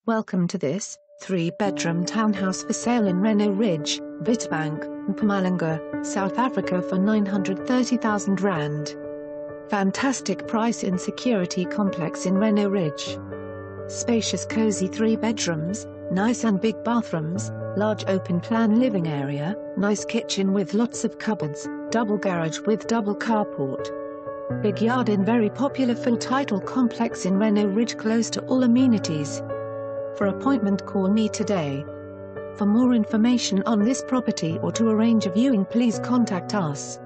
Welcome to this 3-bedroom townhouse for sale in Reyno Ridge, Witbank, Mpumalanga, South Africa for R930,000. Fantastic price in security complex in Reyno Ridge. Spacious cozy 3 bedrooms, nice and big bathrooms, large open plan living area, nice kitchen with lots of cupboards, double garage with double carport. Big yard in very popular full title complex in Reyno Ridge, close to all amenities. For appointment, call me today. For more information on this property or to arrange a viewing, please contact us.